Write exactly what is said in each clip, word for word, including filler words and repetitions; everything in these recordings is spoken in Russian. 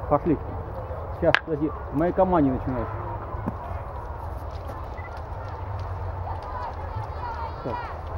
Пошли. Сейчас, подожди, в моей команде начинаешь. Так.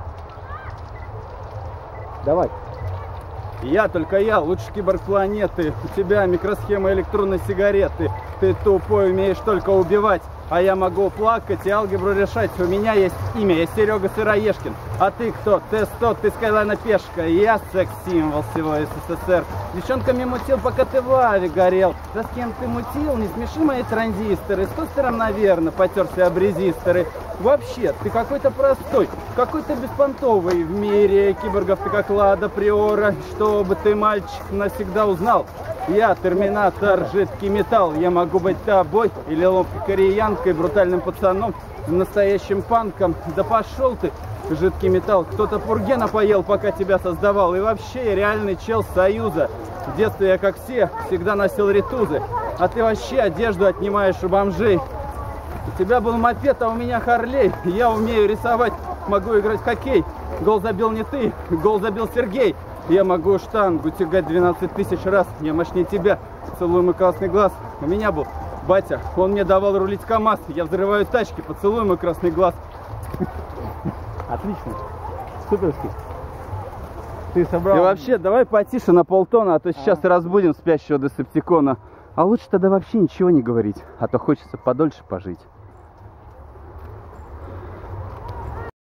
Давай. Я, только я, лучший киборг планеты. У тебя микросхема электронной сигареты. Ты тупой, умеешь только убивать. А я могу плакать и алгебру решать. У меня есть имя, я Серега Сыроежкин. А ты кто? Т сто, ты Скайлайна Пешка. Я секс-символ всего СССР. Девчонками мутил, пока ты в аве горел. Да с кем ты мутил? Не смеши мои транзисторы. С тостером, наверное, потерся об резисторы. Вообще, ты какой-то простой, какой-то беспонтовый. В мире киборгов ты как Лада Приора. Чтобы ты, мальчик, навсегда узнал. Я терминатор, жидкий металл. Я могу быть тобой или ломкой кореянкой, брутальным пацаном, настоящим панком. Да пошел ты, жидкий металл. Кто-то пургена поел, пока тебя создавал. И вообще я реальный чел Союза. В детстве я, как все, всегда носил ритузы. А ты вообще одежду отнимаешь у бомжей. У тебя был мопед, а у меня Харлей. Я умею рисовать, могу играть в хоккей. Гол забил не ты, гол забил Сергей. Я могу штангу тягать двенадцать тысяч раз. Я мощнее тебя. Целуй мой красный глаз. У меня был батя. Он мне давал рулить КамАЗ. Я взрываю тачки. Поцелуй мой красный глаз. Отлично. Суперски. Ты собрал... И вообще, давай потише на полтона, а то сейчас а. разбудим спящего десептикона. А лучше тогда вообще ничего не говорить, а то хочется подольше пожить.